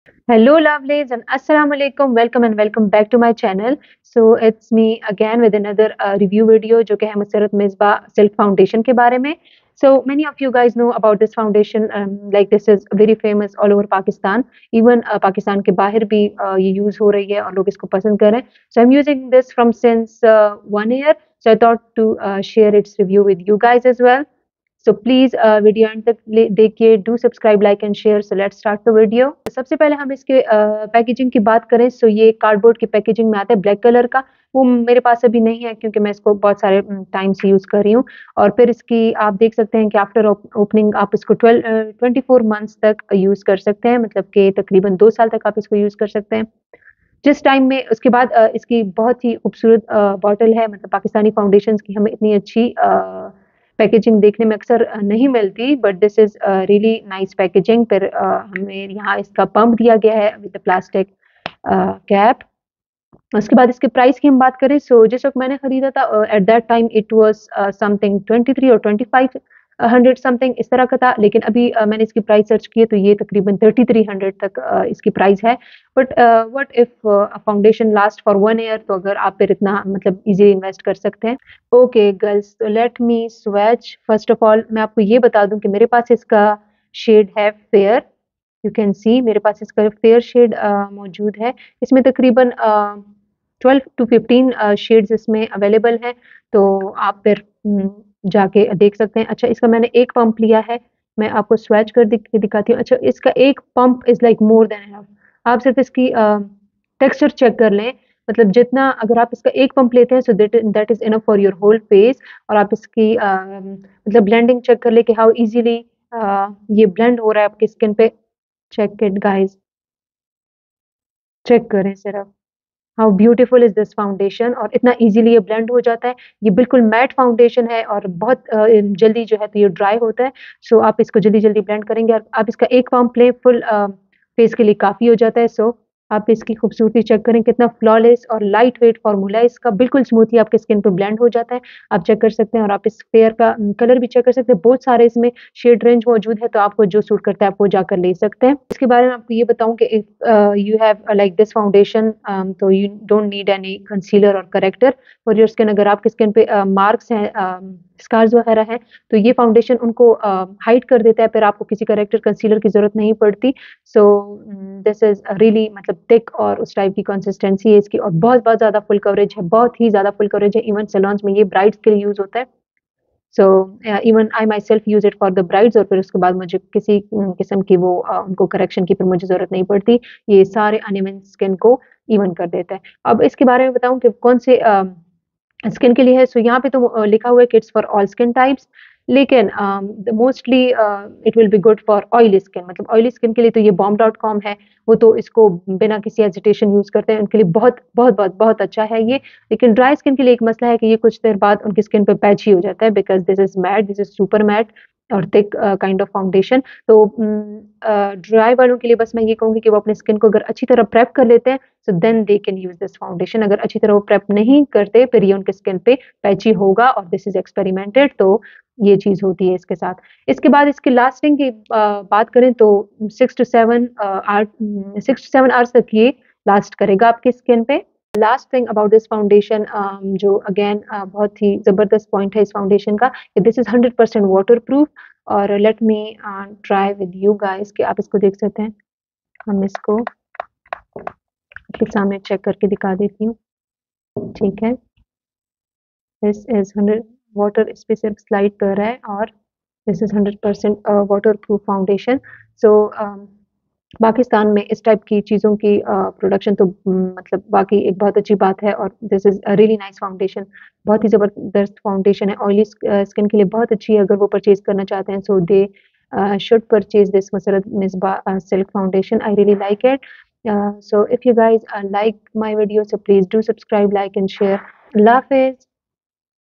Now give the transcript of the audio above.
Hello, lovelies, and assalamu alaikum. Welcome and welcome back to my channel. So it's me again with another review video, जो कि है Musarrat Misbah silk foundation के बारे में. So many of you guys know about this foundation. Like this is very famous all over Pakistan. Even Pakistan के बाहर भी ये यूज हो रही है और लोग इसको पसंद कर रहे हैं. So I'm using this from since 1 year. So I thought to share its review with you guys as well. So please video end तक देखिए. Do subscribe, like and share. So let's start the video. सबसे पहले हम इसके packaging की बात करें. सो ये कार्डबोर्ड की पैकेजिंग में आता है ब्लैक कलर का. वो मेरे पास अभी नहीं है क्योंकि मैं इसको बहुत सारे टाइम से यूज कर रही हूँ. और फिर इसकी आप देख सकते हैं कि आफ्टर ओपनिंग आप इसको 24 मंथ्स तक यूज कर सकते हैं. मतलब कि तकरीबन 2 साल तक आप इसको यूज कर सकते हैं. जिस टाइम में उसके बाद इसकी बहुत ही खूबसूरत बॉटल है. मतलब पाकिस्तानी फाउंडेशंस की हमें इतनी अच्छी पैकेजिंग देखने में अक्सर नहीं मिलती. But this is really nice packaging. फिर हमें यहाँ इसका पंप दिया गया है विद प्लास्टिक कैप. उसके बाद इसके प्राइस की हम बात करें. सो जिस वक्त मैंने खरीदा था at that time it was something 23 और 2500 समथिंग इस तरह का था. लेकिन अभी मैंने इसकी प्राइस सर्च की है तो ये तकरीबन 3300 तक इसकी प्राइस है. But what if foundation last for 1 year, तो अगर आप फिर इतना मतलब इजीली इन्वेस्ट कर सकते हैं. Okay girls, let me swatch. First of all मैं आपको ये बता दूं कि मेरे पास इसका शेड है फेयर. यू कैन सी मेरे पास इसका फेयर शेड मौजूद है. इसमें तकरीबन 12 to 15 शेड्स इसमें अवेलेबल हैं. तो आप फिर जाके देख सकते हैं. अच्छा, इसका मैंने एक पंप लिया है. मैं आपको स्वैच कर दिखाती हूँ. अच्छा, इसका एक pump is like more than enough. आप सिर्फ इसकी टेक्सचर चेक कर लें. मतलब जितना अगर आप इसका एक पंप लेते हैं so that is enough for your whole face. और आप इसकी मतलब ब्लेंडिंग चेक कर ले कि हाउ इजीली ये ब्लेंड हो रहा है आपकी स्किन पे. चेक इट गाइस, चेक करें सिर्फ. How beautiful is this foundation. और इतना इजीली ये ब्लेंड हो जाता है. ये बिल्कुल मैट फाउंडेशन है और बहुत जल्दी जो है तो ये ड्राई होता है. सो आप इसको जल्दी जल्दी ब्लेंड करेंगे और आप इसका एक पंप लें फुल फेस के लिए काफ़ी हो जाता है. सो आप इसकी खूबसूरती चेक करें. कितना फ्लॉलेस और लाइट वेट फार्मूला है इसका. बिल्कुल स्मूथली आपके स्किन पे ब्लेंड हो जाता है. आप चेक कर सकते हैं. और आप इस फेयर का कलर भी चेक कर सकते हैं. बहुत सारे इसमें शेड रेंज मौजूद है. तो आपको जो सूट करता है आप वो जाकर ले सकते हैं. इसके बारे में आपको ये बताऊं कि if you have like this foundation तो you don't need any concealer और करेक्टर फॉर योर स्किन. अगर आपकी स्किन पे मार्क्स हैं, स्कार्स वगैरह हैं, तो ये फाउंडेशन उनको हाइड कर देता है. फिर आपको किसी करेक्टर कंसीलर की जरूरत नहीं पड़ती. सो दिस इज रियली मतलब थिक और उस टाइप की कंसिस्टेंसी है इसकी. और बहुत बहुत ज़्यादा फुल कवरेज है. बहुत ही ज़्यादा फुल कवरेज है. इवन सैलून्स में ये ब्राइड्स के लिए यूज़ होता है. So even I myself use it for the brides. और फिर उसके बाद मुझे किसी किस्म की वो उनको करेक्शन की फिर मुझे ज़रूरत नहीं पड़ती. ये सारे अनइवन स्किन को इवन कर देता है. अब इसके बारे में बताऊं कि कौन से स्किन के लिए है. सो यहाँ पे तो लिखा हुआ है कि it's for all skin types. लेकिन mostly it will be good for oily skin. मतलब ऑयली स्किन के लिए तो ये bomb.com है. वो तो इसको बिना किसी हेजिटेशन यूज करते हैं. उनके लिए बहुत बहुत बहुत बहुत अच्छा है ये. लेकिन ड्राई स्किन के लिए एक मसला है कि ये कुछ देर बाद उनकी स्किन पे पैची हो जाता है. Because this is matte, this is super matte और थिक काइंड ऑफ फाउंडेशन. तो ड्राई वालों के लिए बस मैं ये कहूँगी कि वो अपने स्किन को अगर अच्छी तरह प्रेप कर लेते हैं so then they can use this foundation. अगर अच्छी तरह वो प्रेप नहीं करते फिर ये उनके स्किन पे पैची होगा. और दिस इज एक्सपेरिमेंटेड. तो ये चीज होती है इसके साथ. इसके बाद इसकी लास्टिंग की बात करें तो 6 to 7 आवर्स तक ये लास्ट करेगा आपकी स्किन पे. Last thing about this foundation जो अगेन बहुत ही जबरदस्त पॉइंट है इस फाउंडेशन का, दिस इज 100% वाटर प्रूफ. और let me try with you guys कि आप इसको देख सकते हैं. हम इसको आपके सामने चेक करके दिखा देती हूँ. ठीक है, दिस इज 100 वाटर इस पे सिर्फ स्लाइड कर रहा है. और this is 100% waterproof foundation. So Pakistan में इस टाइप की चीज़ों की प्रोडक्शन तो मतलब वाकई एक बहुत अच्छी बात है. और this is a really nice foundation. बहुत ही ज़बरदस्त फाउंडेशन है. ऑयली स्किन के लिए बहुत अच्छी है. अगर वो परचेज करना चाहते हैं सो दे should purchase this Masrat Misbah silk foundation. I really like it. So if you guys like my video, so please do subscribe, like and share. Allah Hafiz.